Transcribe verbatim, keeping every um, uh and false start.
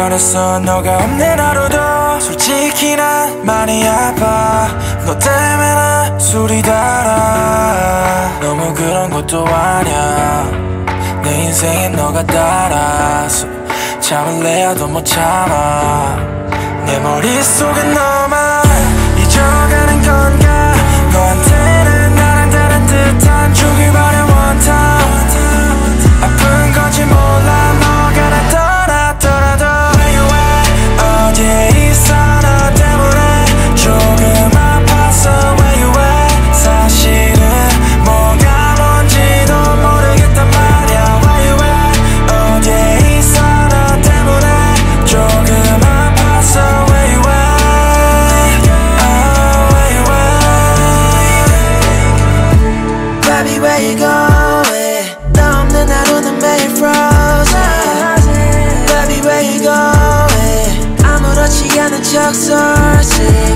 변했어 너가 없는 하루도. 솔직히 난 많이 아파. 너 때문에 난 술이 달아. 너무 그런 것도 아냐. 내 인생에 너가 따라서 잠을 내야도 못 참아. 내 머릿속엔 너만 잊어가는 건가. 너한테는 나랑 다른 듯한 주길 바래 one time. 아픈 건지 몰라 너가 날 떠났더라도. Where you at? 어디에 있어 너 때문에 조금 아팠어. Where you at? 사실은 뭐가 뭔지도 모르겠단 말야. Where you at? 어디에 있어 너 때문에 조금 아팠어. Where you at? Oh, where you at? Baby, where you going? 너 없는 하루는 매일 frozen. Baby, where you going? 아무렇지 않은 척 sorry.